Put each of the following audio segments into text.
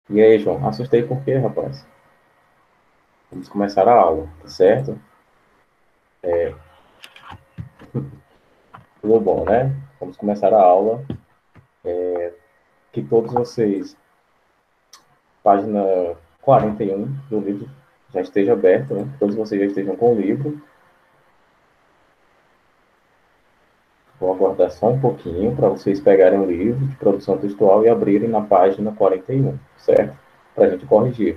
E aí, João? Assustei por quê, rapaz? Vamos começar a aula, tá certo? Tudo bom, né? Vamos começar a aula. Que todos vocês, página 41 do livro, já esteja aberto, né? Que todos vocês já estejam com o livro. Vou aguardar só um pouquinho para vocês pegarem o livro de produção textual e abrirem na página 41, certo? Para a gente corrigir.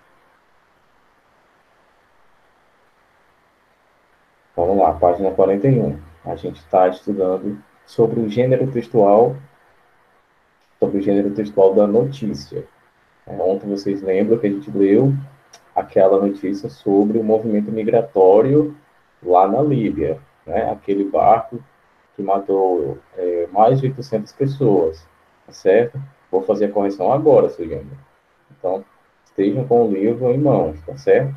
Vamos lá, página 41. A gente está estudando sobre o gênero textual da notícia. Ontem vocês lembram que a gente leu aquela notícia sobre o movimento migratório lá na Líbia, né? Aquele barco que matou mais de 800 pessoas, tá certo? Vou fazer a correção agora, Suganda. Então, estejam com o livro em mãos, tá certo?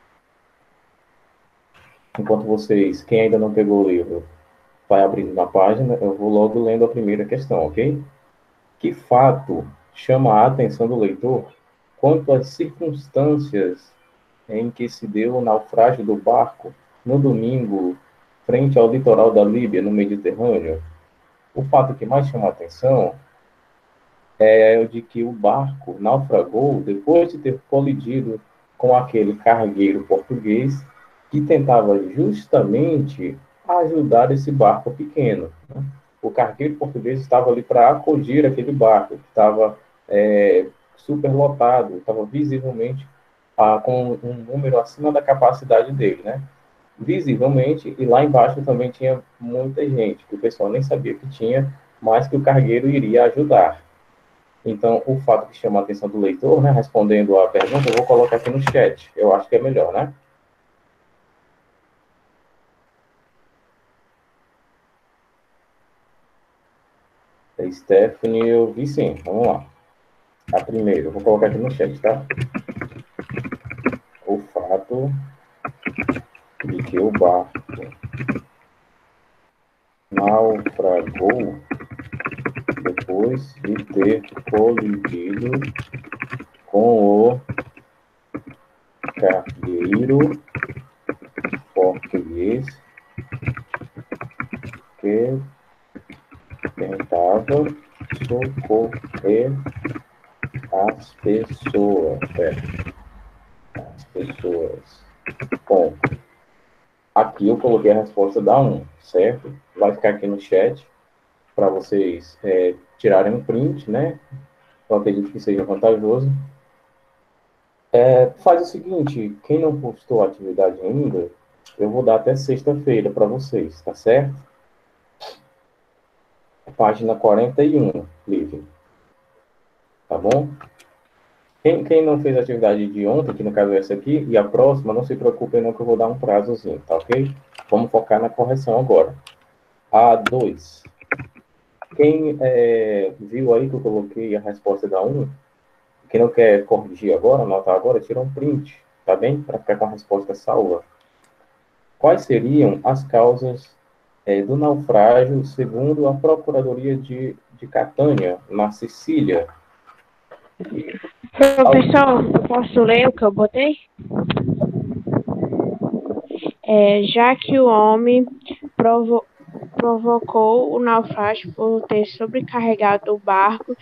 Enquanto vocês, quem ainda não pegou o livro, vai abrindo na página, eu vou logo lendo a primeira questão, ok? Que fato chama a atenção do leitor quanto às circunstâncias em que se deu o naufrágio do barco no domingo, frente ao litoral da Líbia, no Mediterrâneo? O fato que mais chama a atenção é o de que o barco naufragou depois de ter colidido com aquele cargueiro português que tentava justamente ajudar esse barco pequeno, né? O cargueiro português estava ali para acudir aquele barco, que estava superlotado, estava visivelmente com um número acima da capacidade dele, né? Visivelmente, e lá embaixo também tinha muita gente, que o pessoal nem sabia que tinha, mas que o cargueiro iria ajudar. Então, o fato que chama a atenção do leitor, né, respondendo à pergunta, eu vou colocar aqui no chat. Eu acho que é melhor, né? Stephanie, eu vi sim. Vamos lá. A primeira, eu vou colocar aqui no chat, tá? O fato de que o barco naufragou depois de ter colidido com o cargueiro português que tentava socorrer as pessoas. As pessoas. Bom, aqui eu coloquei a resposta da 1, certo? Vai ficar aqui no chat para vocês tirarem um print, né? Eu acredito que seja vantajoso. Faz o seguinte, quem não postou a atividade ainda, eu vou dar até sexta-feira para vocês, tá certo? Página 41, livre. Tá bom? Quem não fez a atividade de ontem, que no caso é essa aqui, e a próxima, não se preocupem não que eu vou dar um prazozinho, tá ok? Vamos focar na correção agora. A2. Quem viu aí que eu coloquei a resposta da 1, quem não quer corrigir agora, anotar agora, tira um print, tá bem? Para ficar com a resposta salva. Quais seriam as causas do naufrágio, segundo a Procuradoria de Catânia, na Sicília? Professor, eu posso ler o que eu botei? Já que o homem provocou o naufrágio por ter sobrecarregado o barco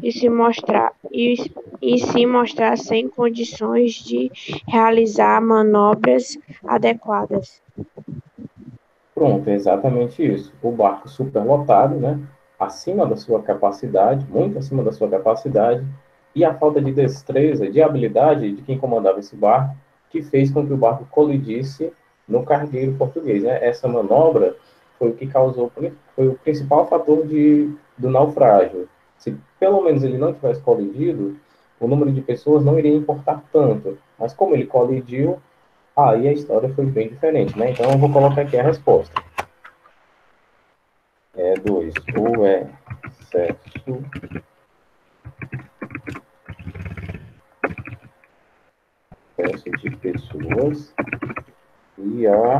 e se mostrar sem condições de realizar manobras adequadas. Pronto, é exatamente isso. O barco superlotado, né? Acima da sua capacidade, muito acima da sua capacidade, e a falta de destreza, de habilidade de quem comandava esse barco, que fez com que o barco colidisse no cargueiro português, né? Essa manobra foi o que causou, foi o principal fator do naufrágio. Se pelo menos ele não tivesse colidido, o número de pessoas não iria importar tanto. Mas como ele colidiu, aí a história foi bem diferente, né? Então eu vou colocar aqui a resposta. 2. O excesso de pessoas e a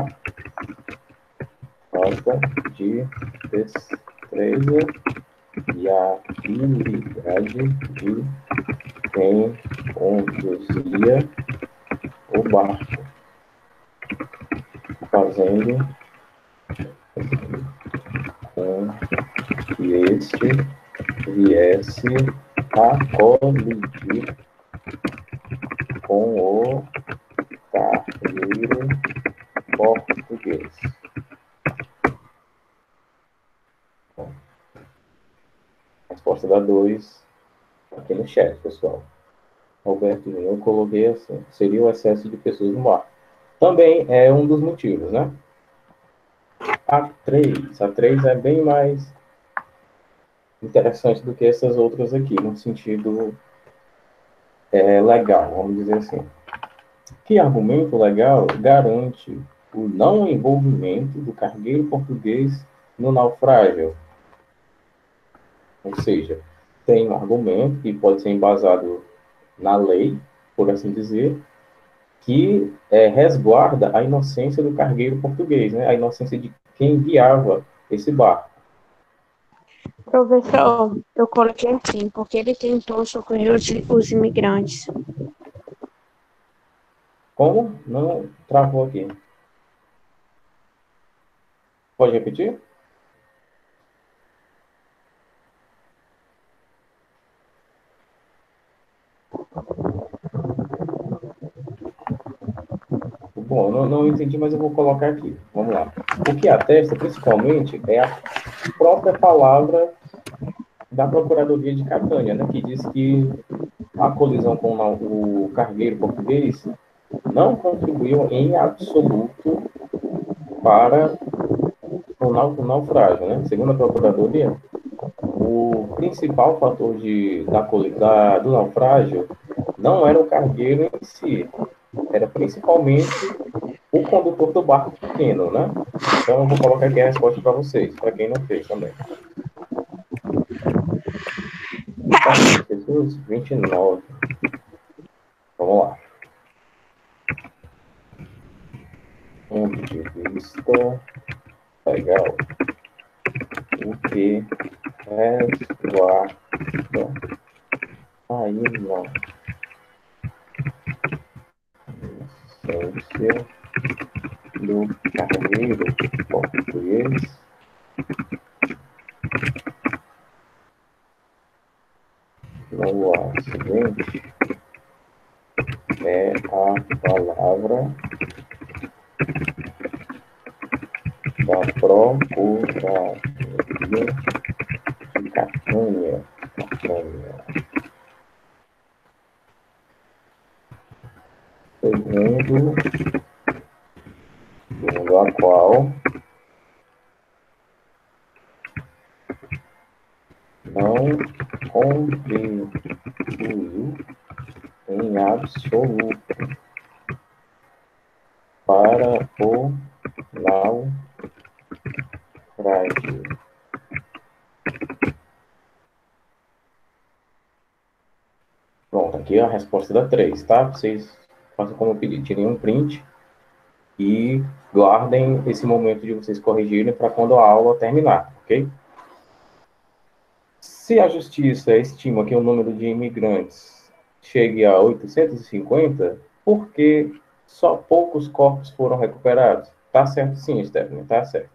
falta de destreza e habilidade de quem conduzia o barco, fazendo com que este viesse a colidir com o cargueiro português. Resposta da 2 aqui no chat, pessoal. Roberto, eu coloquei assim, seria o excesso de pessoas no mar. Também é um dos motivos, né? A 3 é bem mais interessante do que essas outras aqui, no sentido legal, vamos dizer assim. Que argumento legal garante o não envolvimento do cargueiro português no naufrágio? Ou seja, tem um argumento que pode ser embasado na lei, por assim dizer, que resguarda a inocência do cargueiro português, né? A inocência de quem guiava esse barco. Professor, eu coloquei assim, porque ele tentou socorrer os imigrantes. Como? Não travou aqui. Pode repetir? Bom, não entendi, mas eu vou colocar aqui. Vamos lá. O que atesta, principalmente, é a própria palavra da Procuradoria de Catânia, né, que diz que a colisão com o cargueiro português não contribuiu em absoluto para o naufrágio, né? Segundo a Procuradoria, o principal fator do naufrágio não era o cargueiro em si, era principalmente o condutor do barco pequeno, né? Então eu vou colocar aqui a resposta para vocês, para quem não fez também. Jesus, 29. Vamos lá. Ponto de vista legal. O que resguarda a inocência do cargueiro português no acidente é a palavra da Procuradoria de Catânia. Segundo a qual não contribuiu em absoluto para o naufrágio. Pronto, aqui é a resposta da 3, tá? Vocês façam como eu pedi, tirem um print e guardem esse momento de vocês corrigirem para quando a aula terminar, ok? Se a justiça estima que o número de imigrantes chegue a 850, por que só poucos corpos foram recuperados? Tá certo sim, Stephanie, tá certo.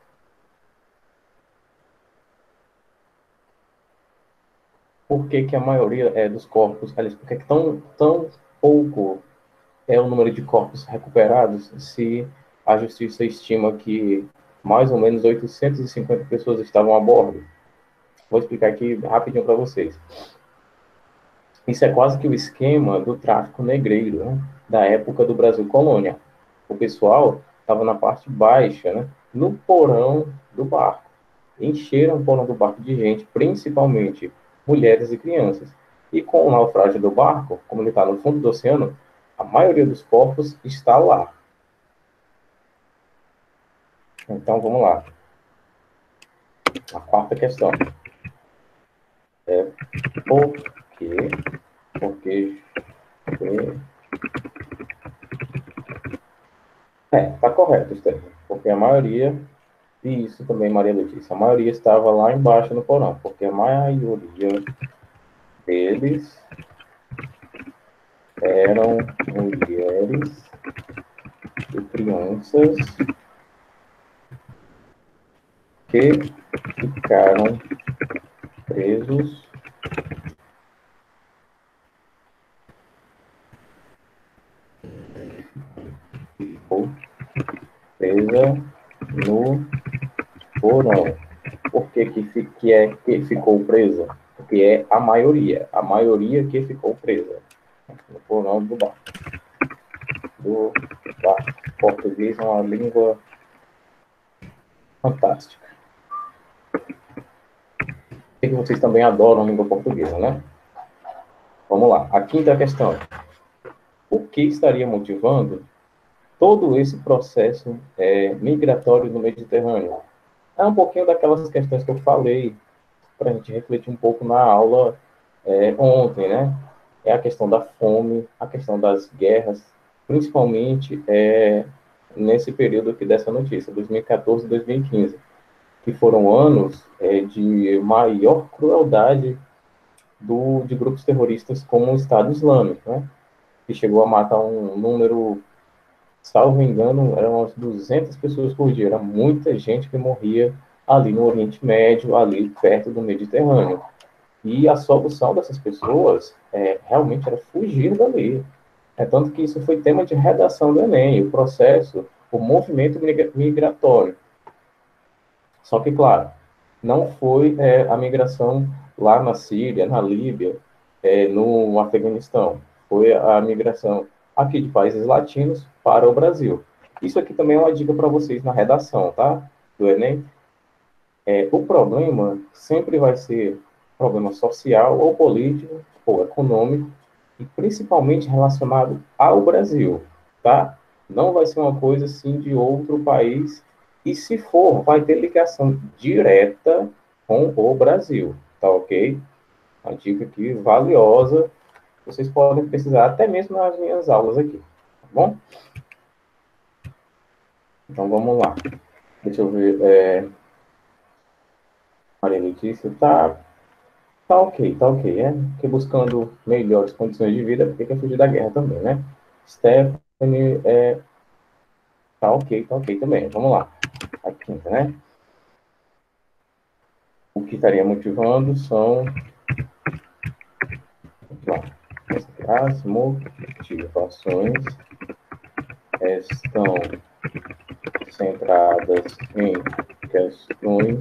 Por que que a maioria dos corpos, aliás, por que tão pouco é o número de corpos recuperados se a justiça estima que mais ou menos 850 pessoas estavam a bordo? Vou explicar aqui rapidinho para vocês. Isso é quase que o esquema do tráfico negreiro, né? Da época do Brasil colônia. O pessoal estava na parte baixa, né? No porão do barco. Encheram o porão do barco de gente, principalmente mulheres e crianças. E com o naufrágio do barco, como ele está no fundo do oceano, a maioria dos corpos está lá. Então, vamos lá. A quarta questão. Por que tá correto, Stephanie. Porque a maioria, e isso também, Maria Letícia, a maioria estava lá embaixo no porão, porque a maioria deles eram mulheres e crianças que ficaram presos ou presa no porão. Por que ficou presa? Porque é a maioria que ficou presa no porão do bar. Português é uma língua fantástica. Sei que vocês também adoram a língua portuguesa, né? Vamos lá. A quinta questão. O que estaria motivando todo esse processo migratório no Mediterrâneo? É um pouquinho daquelas questões que eu falei, para a gente refletir um pouco na aula ontem, né? É a questão da fome, a questão das guerras, principalmente nesse período aqui dessa notícia, 2014 e 2015, que foram anos de maior crueldade de grupos terroristas como o Estado Islâmico, né? Que chegou a matar um número, salvo engano, eram umas 200 pessoas por dia. Era muita gente que morria ali no Oriente Médio, ali perto do Mediterrâneo. E a solução dessas pessoas realmente era fugir dali. É tanto que isso foi tema de redação do Enem, o processo, o movimento migratório. Só que, claro, não foi a migração lá na Síria, na Líbia, no Afeganistão. Foi a migração aqui de países latinos para o Brasil. Isso aqui também é uma dica para vocês na redação, tá? Do Enem. O problema sempre vai ser problema social ou político ou econômico e principalmente relacionado ao Brasil, tá? Não vai ser uma coisa assim de outro país e se for, vai ter ligação direta com o Brasil, tá ok? Uma dica aqui valiosa, vocês podem precisar até mesmo nas minhas aulas aqui, tá bom? Então vamos lá. Deixa eu ver. Maria Letícia, tá ok, tá ok, porque buscando melhores condições de vida, porque quer fugir da guerra também, né? Stephanie, tá ok também. Vamos lá. A quinta, né? O que estaria motivando são as motivações estão centradas em questões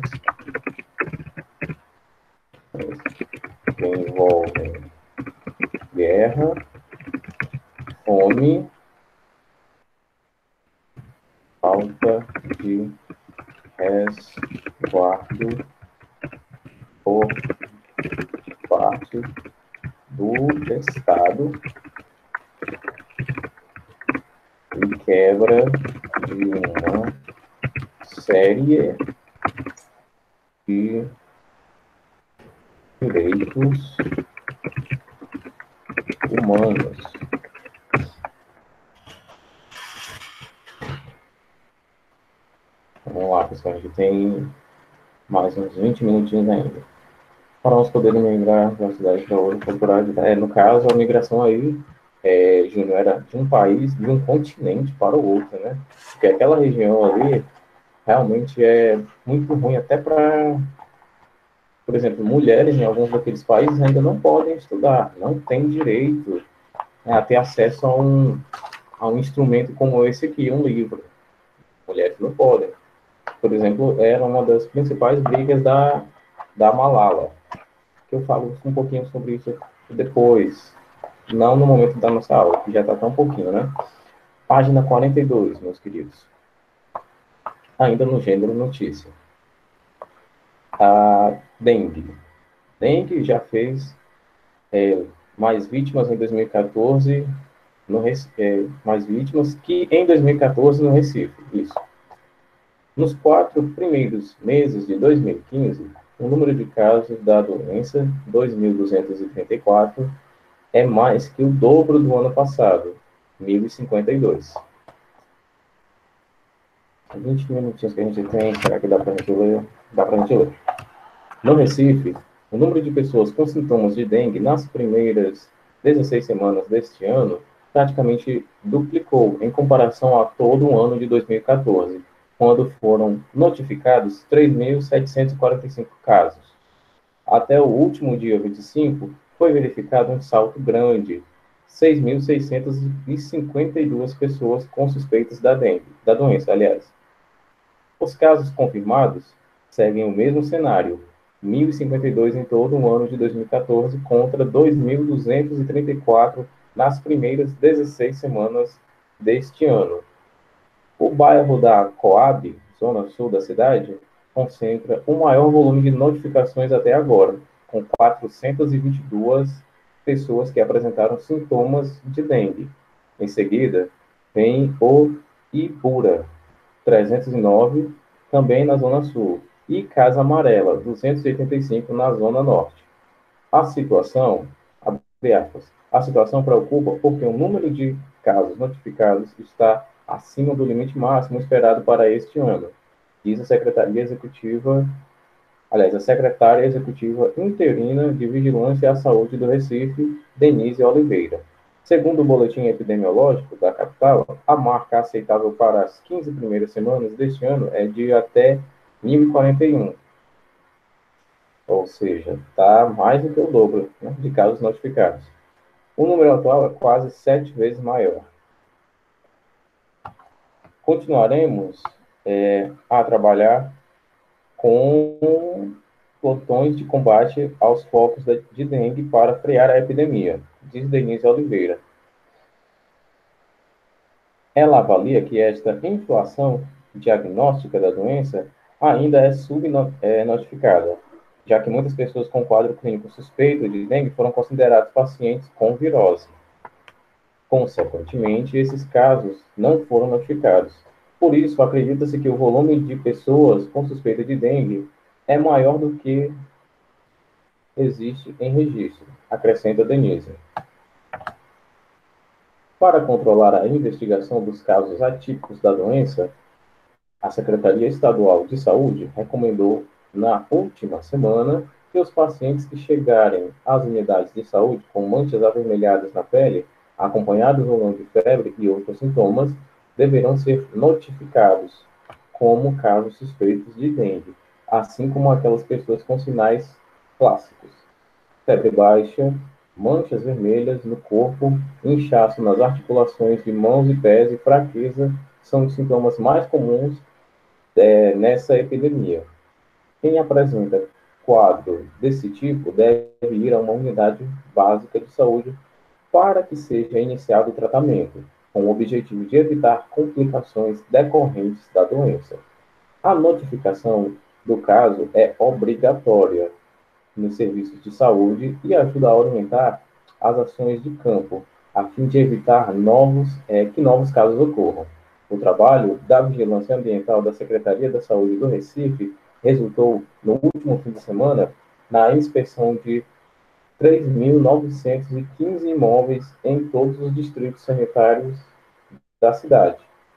que envolvem guerra, fome, falta de resguardo por parte do Estado e quebra de uma série de direitos humanos. Vamos lá, pessoal, a gente tem mais uns 20 minutinhos ainda. Para nós podermos migrar de uma cidade para outra, procurar. No caso, a migração aí, Júnior, era de um país, de um continente para o outro, né? Porque aquela região ali realmente é muito ruim, até para, por exemplo, mulheres em alguns daqueles países ainda não podem estudar, não têm direito a ter acesso a um instrumento como esse aqui, um livro. Mulheres não podem. Por exemplo, era uma das principais brigas da Malala, que eu falo um pouquinho sobre isso depois, não no momento da nossa aula, que já está tão pouquinho, né? Página 42, meus queridos. Ainda no gênero notícia. A dengue. Dengue já fez mais vítimas em 2014, mais vítimas que em 2014 no Recife. Isso. Nos 4 primeiros meses de 2015, o número de casos da doença, 2.234, é mais que o dobro do ano passado, 1.052. 20 minutinhos que a gente tem, será que dá para a gente ler? Dá para a gente ler. No Recife, o número de pessoas com sintomas de dengue nas primeiras 16 semanas deste ano, praticamente duplicou em comparação a todo o ano de 2014, quando foram notificados 3.745 casos. Até o último dia 25, foi verificado um salto grande, 6.652 pessoas com suspeitas da dengue, da doença, aliás. Os casos confirmados seguem o mesmo cenário, 1.052 em todo o ano de 2014 contra 2.234 nas primeiras 16 semanas deste ano. O bairro da Coab, zona sul da cidade, concentra o maior volume de notificações até agora, com 422 pessoas que apresentaram sintomas de dengue. Em seguida, vem o Ibura, 309, também na Zona Sul, e Casa Amarela, 285, na Zona Norte. A situação, abre aspas, a situação preocupa porque o número de casos notificados está acima do limite máximo esperado para este ano, diz a Secretaria Executiva, aliás, a Secretária Executiva Interina de Vigilância à Saúde do Recife, Denise Oliveira. Segundo o boletim epidemiológico da capital, a marca aceitável para as 15 primeiras semanas deste ano é de até 1.041, ou seja, está mais do que o dobro, né, de casos notificados. O número atual é quase 7 vezes maior. Continuaremos a trabalhar com plantões de combate aos focos de dengue para frear a epidemia, diz Denise Oliveira. Ela avalia que esta inflação diagnóstica da doença ainda é subnotificada, já que muitas pessoas com quadro clínico suspeito de dengue foram considerados pacientes com virose. Consequentemente, esses casos não foram notificados. Por isso, acredita-se que o volume de pessoas com suspeita de dengue é maior do que existe em registro, acrescenta Denise. Para controlar a investigação dos casos atípicos da doença, a Secretaria Estadual de Saúde recomendou, na última semana, que os pacientes que chegarem às unidades de saúde com manchas avermelhadas na pele, acompanhados ou não de febre e outros sintomas, deverão ser notificados como casos suspeitos de dengue, assim como aquelas pessoas com sinais clássicos: febre baixa, manchas vermelhas no corpo, inchaço nas articulações de mãos e pés e fraqueza são os sintomas mais comuns nessa epidemia. Quem apresenta quadro desse tipo deve ir a uma unidade básica de saúde para que seja iniciado o tratamento, com o objetivo de evitar complicações decorrentes da doença. A notificação do caso é obrigatória nos serviços de saúde e ajuda a orientar as ações de campo, a fim de evitar que novos casos ocorram. O trabalho da Vigilância Ambiental da Secretaria da Saúde do Recife resultou, no último fim de semana, na inspeção de 3.915 imóveis em todos os distritos sanitários da cidade.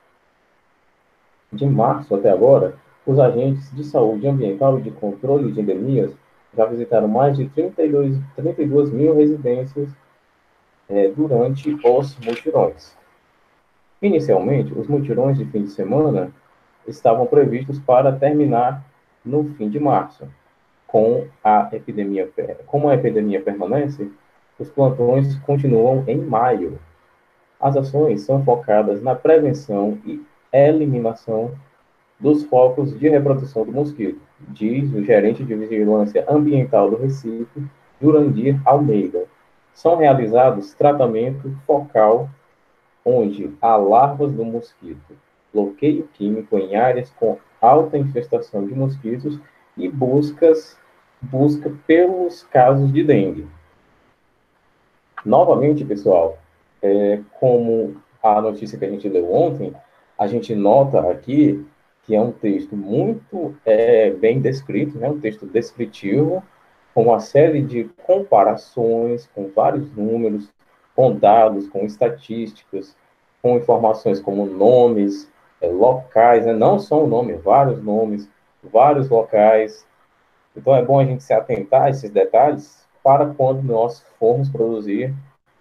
De março até agora, os agentes de saúde ambiental e de controle de endemias já visitaram mais de 32 mil residências durante os mutirões. Inicialmente, os mutirões de fim de semana estavam previstos para terminar no fim de março. Como a epidemia permanece, os plantões continuam em maio. As ações são focadas na prevenção e eliminação dos focos de reprodução do mosquito, diz o gerente de vigilância ambiental do Recife, Jurandir Almeida. São realizados tratamento focal onde há larvas do mosquito, bloqueio químico em áreas com alta infestação de mosquitos e busca pelos casos de dengue. Novamente, pessoal, como a notícia que a gente leu ontem, a gente nota aqui que é um texto muito bem descrito, né? Um texto descritivo, com uma série de comparações, com vários números, com dados, com estatísticas, com informações como nomes, locais, né? Não só um nome, vários nomes, vários locais. Então, é bom a gente se atentar a esses detalhes para quando nós formos produzir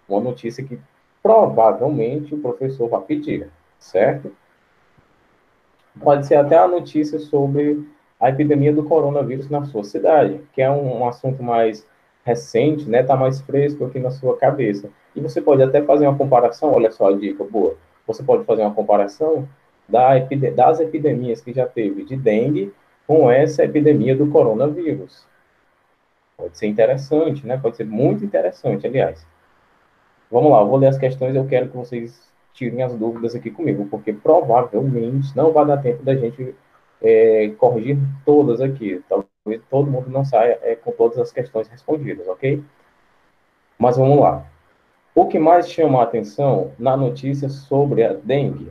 Uma notícia que provavelmente o professor vai pedir, certo? Pode ser até a notícia sobre a epidemia do coronavírus na sua cidade, que é um assunto mais recente, né? Está mais fresco aqui na sua cabeça. E você pode até fazer uma comparação, olha só a dica boa. Você pode fazer uma comparação das epidemias que já teve de dengue com essa epidemia do coronavírus. Pode ser interessante, né? Pode ser muito interessante, aliás. Vamos lá, eu vou ler as questões e eu quero que vocês tirem as dúvidas aqui comigo, porque provavelmente não vai dar tempo da gente corrigir todas aqui. Talvez todo mundo não saia com todas as questões respondidas, ok? Mas vamos lá. O que mais chama a atenção na notícia sobre a dengue?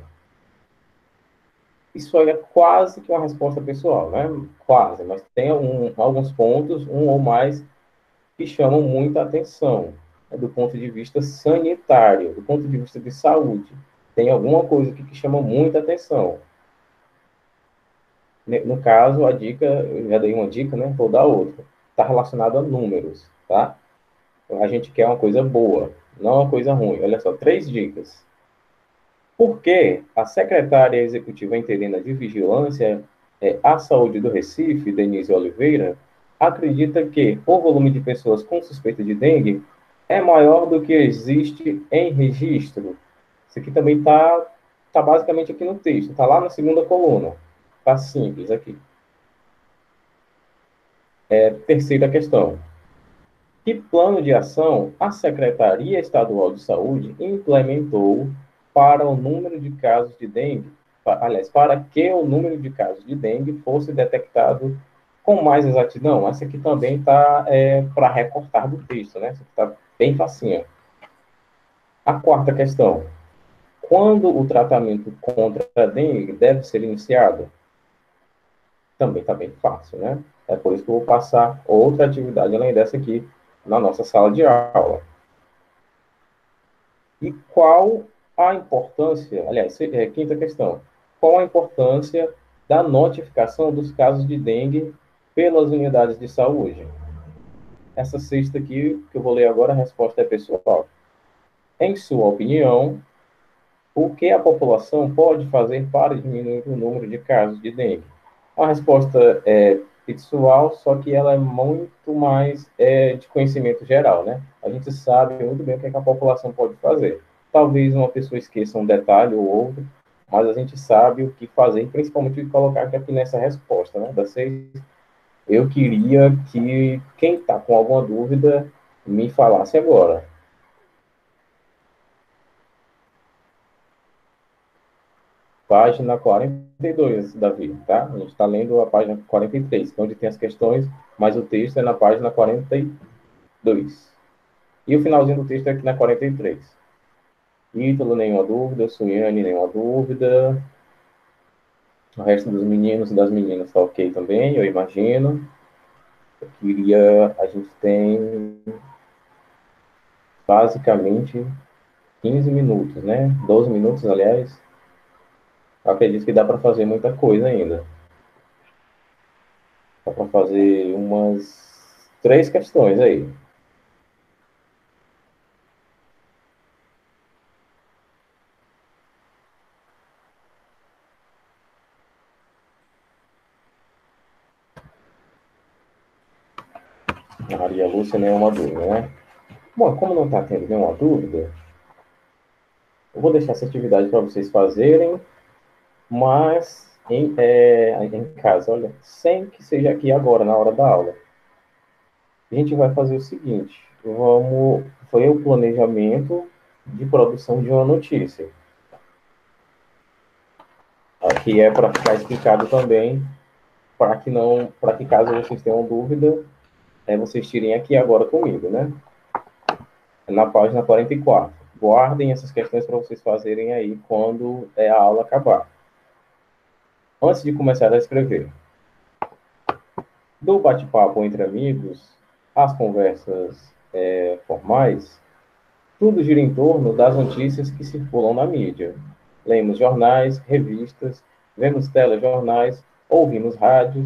Isso aí é quase que uma resposta pessoal, né? Quase, mas tem alguns pontos, um ou mais, que chamam muita atenção, né, do ponto de vista sanitário, do ponto de vista de saúde. Tem alguma coisa aqui que chama muita atenção. No caso, a dica, eu já dei uma dica, né? Vou dar outra. Está relacionado a números, tá? A gente quer uma coisa boa, não uma coisa ruim. Olha só, 3 dicas. Por que a secretária executiva interina de Vigilância à Saúde do Recife, Denise Oliveira, acredita que o volume de pessoas com suspeita de dengue é maior do que existe em registro? Isso aqui também tá basicamente aqui no texto, está lá na segunda coluna. Está simples aqui. Terceira questão. Que plano de ação a Secretaria Estadual de Saúde implementou para o número de casos de dengue, aliás, para que o número de casos de dengue fosse detectado com mais exatidão? Essa aqui também está para recortar do texto, né? Essa aqui está bem facinha. A quarta questão. Quando o tratamento contra a dengue deve ser iniciado? Também está bem fácil, né? É por isso que eu vou passar outra atividade além dessa aqui na nossa sala de aula. E qual a importância, aliás, quinta questão, qual a importância da notificação dos casos de dengue pelas unidades de saúde? Essa sexta aqui, que eu vou ler agora, a resposta é pessoal. Em sua opinião, o que a população pode fazer para diminuir o número de casos de dengue? A resposta é pessoal, só que ela é muito mais de conhecimento geral, né? A gente sabe muito bem o que a população pode fazer. Talvez uma pessoa esqueça um detalhe ou outro, mas a gente sabe o que fazer, principalmente o que colocar aqui nessa resposta, né? Das 6, eu queria que quem está com alguma dúvida me falasse agora. Página 42, Davi, tá? A gente está lendo a página 43, que é onde tem as questões, mas o texto é na página 42. E o finalzinho do texto é aqui na 43. Ítalo, nenhuma dúvida. Suiane, nenhuma dúvida. O resto dos meninos e das meninas está ok também, eu imagino. A gente tem basicamente 15 minutos, né? 12 minutos, aliás. Eu acredito que dá para fazer muita coisa ainda. Dá para fazer umas 3 questões aí. Maria Lúcia, nenhuma dúvida, né? Bom, como não está tendo nenhuma dúvida, eu vou deixar essa atividade para vocês fazerem, mas em casa, olha, sem que seja aqui agora, na hora da aula. A gente vai fazer o seguinte, foi o planejamento de produção de uma notícia. Aqui é para ficar explicado também, para que caso vocês tenham dúvida, vocês tirem aqui agora comigo, né? Na página 44. Guardem essas questões para vocês fazerem aí quando a aula acabar. Antes de começar a escrever, do bate-papo entre amigos, às conversas formais, tudo gira em torno das notícias que circulam na mídia. Lemos jornais, revistas, vemos telejornais, ouvimos rádios,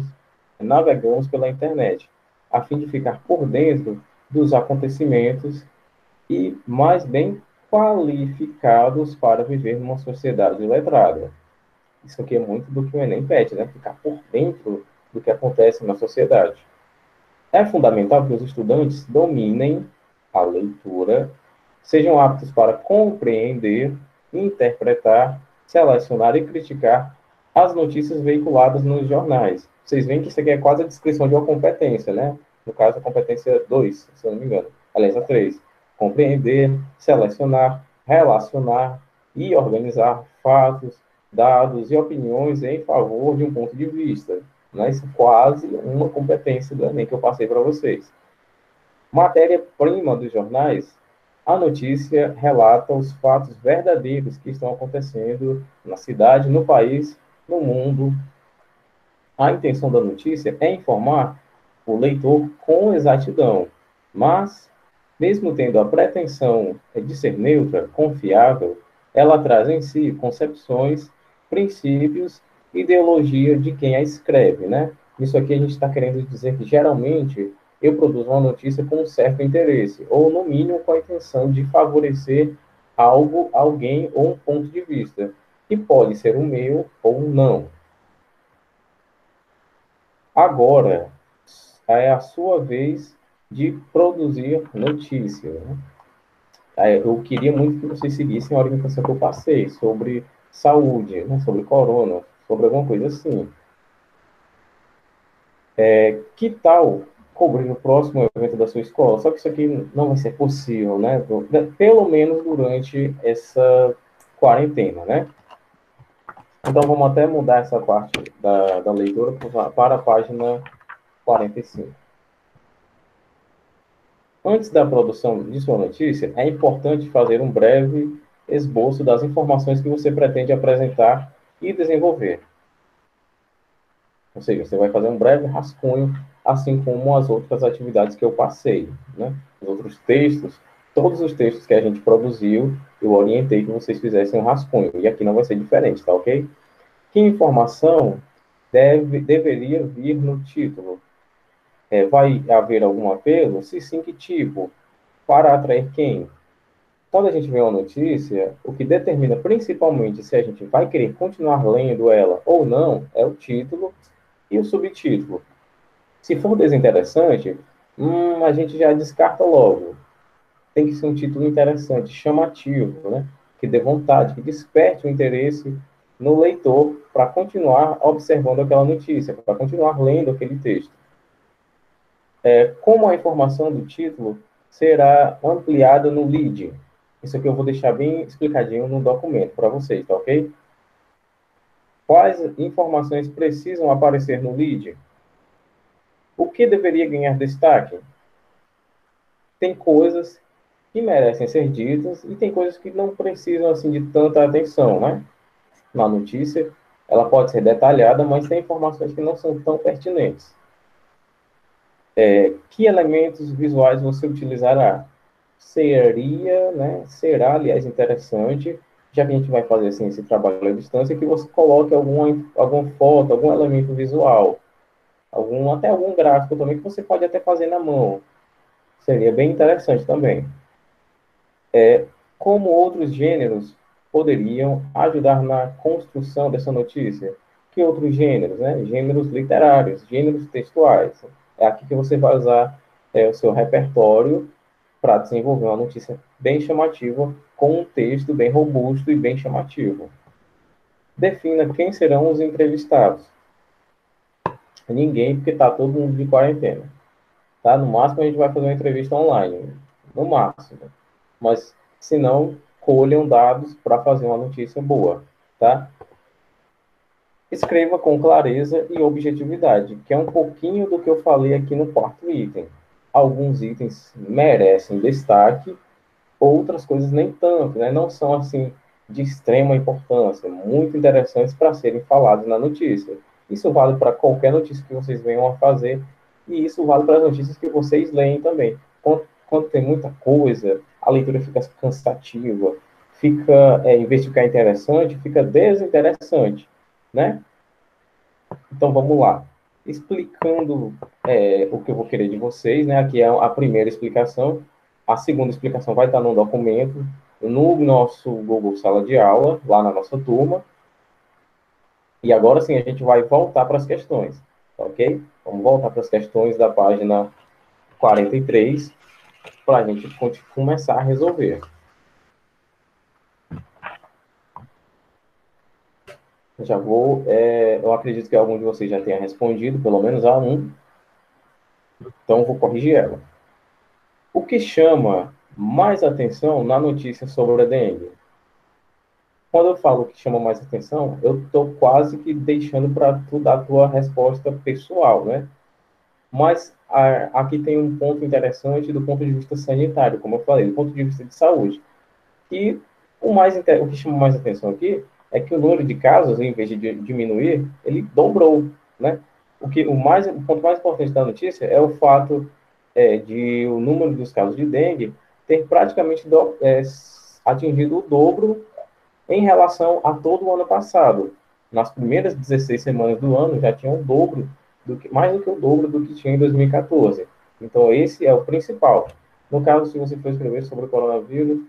navegamos pela internet, a fim de ficar por dentro dos acontecimentos e mais bem qualificados para viver numa sociedade letrada. Isso aqui é muito do que o Enem pede, né? Ficar por dentro do que acontece na sociedade. É fundamental que os estudantes dominem a leitura, sejam aptos para compreender, interpretar, selecionar e criticar as notícias veiculadas nos jornais. Vocês veem que isso aqui é quase a descrição de uma competência, né? No caso, a competência 2, se eu não me engano. Aliás, a 3. Compreender, selecionar, relacionar e organizar fatos, dados e opiniões em favor de um ponto de vista. Né? Isso é quase uma competência do Enem que eu passei para vocês. Matéria-prima dos jornais, a notícia relata os fatos verdadeiros que estão acontecendo na cidade, no país, no mundo. A intenção da notícia é informar o leitor com exatidão, mas, mesmo tendo a pretensão de ser neutra, confiável, ela traz em si concepções, princípios, ideologia de quem a escreve, né? Isso aqui a gente está querendo dizer que, geralmente, eu produzo uma notícia com um certo interesse, ou, no mínimo, com a intenção de favorecer algo, alguém ou um ponto de vista, que pode ser o meu ou não. Agora é a sua vez de produzir notícia. Né? Eu queria muito que vocês seguissem a orientação que eu passei sobre saúde, né? Sobre corona, sobre alguma coisa assim. Que tal cobrir o próximo evento da sua escola? Só que isso aqui não vai ser possível, né? Pelo menos durante essa quarentena, né? Então vamos até mudar essa parte da leitura para a página 45. Antes da produção de sua notícia, é importante fazer um breve esboço das informações que você pretende apresentar e desenvolver. Ou seja, você vai fazer um breve rascunho, assim como as outras atividades que eu passei, né? Os outros textos, todos os textos que a gente produziu, eu orientei que vocês fizessem um rascunho. E aqui não vai ser diferente, tá ok? Que informação deveria vir no título? Vai haver algum apelo? Se sim, que tipo? Para atrair quem? Quando a gente vê uma notícia, o que determina principalmente se a gente vai querer continuar lendo ela ou não é o título e o subtítulo. Se for desinteressante, a gente já descarta logo. Tem que ser um título interessante, chamativo, né? Que dê vontade, que desperte o interesse no leitor para continuar observando aquela notícia, para continuar lendo aquele texto. Como a informação do título será ampliada no lead. Isso aqui eu vou deixar bem explicadinho no documento para vocês, tá ok? Quais informações precisam aparecer no lead? O que deveria ganhar destaque? Tem coisas que merecem ser ditas e tem coisas que não precisam assim de tanta atenção, né? Na notícia, ela pode ser detalhada, mas tem informações que não são tão pertinentes. Que elementos visuais você utilizará? Será, aliás, interessante, já que a gente vai fazer assim, esse trabalho à distância, que você coloque alguma foto, algum elemento visual, até algum gráfico também, que você pode até fazer na mão. Seria bem interessante também. Como outros gêneros poderiam ajudar na construção dessa notícia? Que outros gêneros, né? Gêneros literários, gêneros textuais. É aqui que você vai usar o seu repertório para desenvolver uma notícia bem chamativa, com um texto bem robusto e bem chamativo. Defina quem serão os entrevistados. Ninguém, porque está todo mundo de quarentena. Tá? No máximo, a gente vai fazer uma entrevista online. No máximo. Mas, se não, colham dados para fazer uma notícia boa. Tá? Escreva com clareza e objetividade, que é um pouquinho do que eu falei aqui no quarto item. Alguns itens merecem destaque, outras coisas nem tanto, né? Não são assim de extrema importância, muito interessantes para serem faladas na notícia. Isso vale para qualquer notícia que vocês venham a fazer e isso vale para as notícias que vocês leem também. Quando tem muita coisa, a leitura fica cansativa, em vez de ficar interessante, fica desinteressante, né? Então vamos lá. Explicando o que eu vou querer de vocês, né? Aqui é a primeira explicação. A segunda explicação vai estar no documento, no nosso Google Sala de Aula, lá na nossa turma. E agora sim a gente vai voltar para as questões, ok? Vamos voltar para as questões da página 43 para a gente começar a resolver. Eu acredito que algum de vocês já tenha respondido, pelo menos a um, então vou corrigir ela. O que chama mais atenção na notícia sobre a dengue? Quando eu falo que chama mais atenção, eu estou quase que deixando para tu dar a tua resposta pessoal, né? Mas aqui tem um ponto interessante do ponto de vista sanitário, como eu falei, do ponto de vista de saúde. E o que chama mais atenção aqui é que o número de casos, em vez de diminuir, ele dobrou, né? O ponto mais importante da notícia é o fato de o número dos casos de dengue ter praticamente atingido o dobro em relação a todo o ano passado. Nas primeiras 16 semanas do ano já tinha o dobro, mais do que o dobro do que tinha em 2014. Então, esse é o principal. No caso, se você for escrever sobre o coronavírus,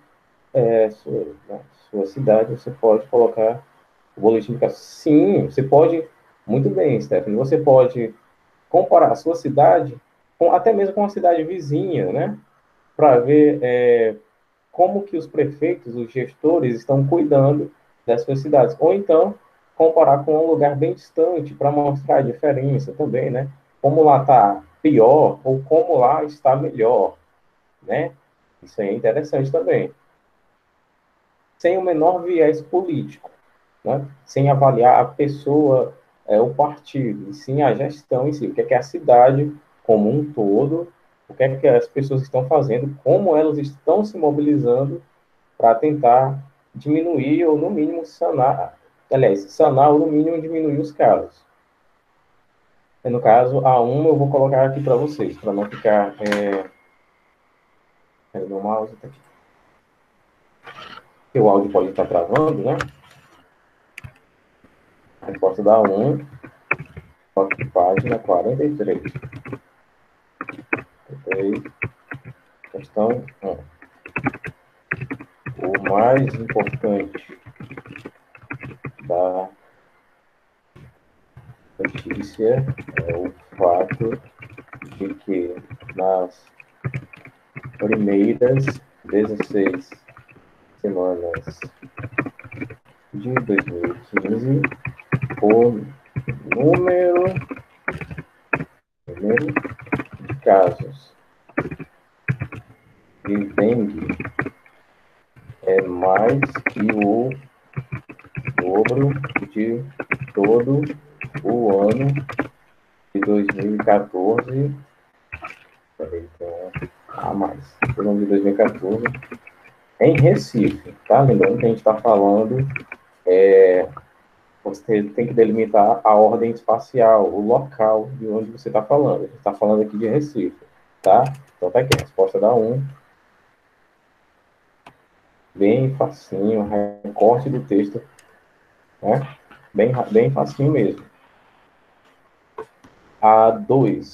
sua cidade, você pode colocar o boletim de casos. Sim, você pode, muito bem, Stephanie, você pode comparar a sua cidade até mesmo com a cidade vizinha, né? Para ver como que os prefeitos, os gestores estão cuidando das suas cidades. Ou então, comparar com um lugar bem distante para mostrar a diferença também, né? Como lá está pior ou como lá está melhor, né? Isso aí é interessante também. Sem o menor viés político, né? Sem avaliar a pessoa, o partido, e sim a gestão em si, o que é que a cidade como um todo, o que é que as pessoas estão fazendo, como elas estão se mobilizando para tentar diminuir ou, no mínimo, sanar ou, no mínimo, diminuir os casos. No caso, a 1 eu vou colocar aqui para vocês, para não ficar... meu mouse tá aqui. Porque o áudio pode estar travando, né? A resposta da 1, página 43. Questão 1. O mais importante da notícia é o fato de que nas primeiras 16 semanas de 2015, o número de casos de dengue é mais que o dobro de todo o ano de 2014, a mais, o ano de 2014, em Recife, tá? Lembrando que a gente está falando, você tem que delimitar a ordem espacial, o local de onde você está falando. A gente está falando aqui de Recife, tá? Então tá aqui, a resposta da 1. Bem facinho, recorte do texto, né? Bem facinho mesmo. A 2.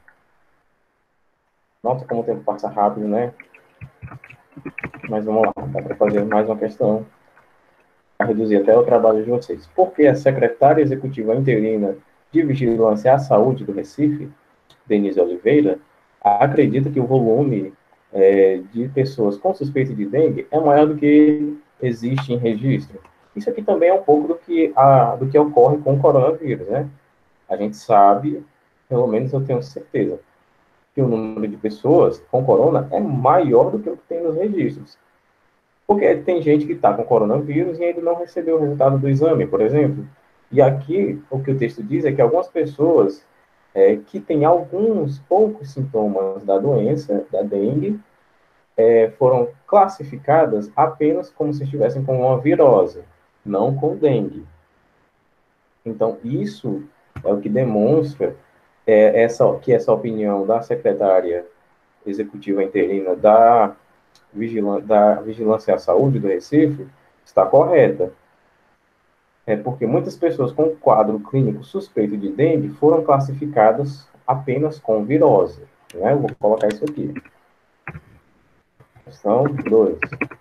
Nossa, como o tempo passa rápido, né? Mas vamos lá, dá para fazer mais uma questão para reduzir até o trabalho de vocês. Por que a secretária executiva interina de Vigilância à Saúde do Recife, Denise Oliveira, acredita que o volume de pessoas com suspeita de dengue é maior do que existe em registro? Isso aqui também é um pouco do que ocorre com o coronavírus, né? A gente sabe, pelo menos eu tenho certeza, que o número de pessoas com corona é maior do que o que tem nos registros. Porque tem gente que está com coronavírus e ainda não recebeu o resultado do exame, por exemplo. E aqui, o que o texto diz é que algumas pessoas que têm alguns poucos sintomas da doença, da dengue, foram classificadas apenas como se estivessem com uma virose, não com dengue. Então, isso é o que demonstra que essa opinião da secretária executiva interina da Vigilância à Saúde do Recife está correta. É porque muitas pessoas com quadro clínico suspeito de dengue foram classificadas apenas com virose. Né? Eu vou colocar isso aqui. Questão 2.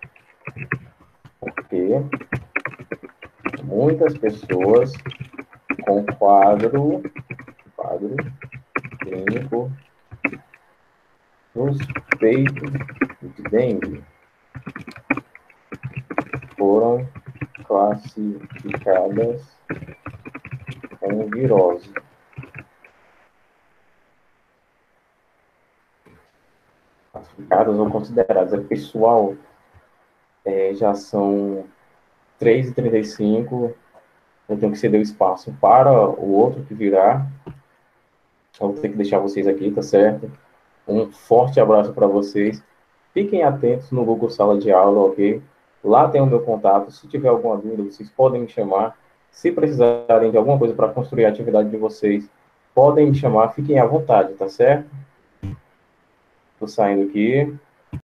Porque muitas pessoas com quadro clínico suspeito de dengue foram classificadas com virose. Classificadas ou consideradas. Pessoal, já são 3h35. Eu tenho que ceder o espaço para o outro que virá. Eu vou ter que deixar vocês aqui, tá certo? Um forte abraço para vocês. Fiquem atentos no Google Sala de Aula, ok? Lá tem o meu contato. Se tiver alguma dúvida, vocês podem me chamar. Se precisarem de alguma coisa para construir a atividade de vocês, podem me chamar. Fiquem à vontade, tá certo? Estou saindo aqui.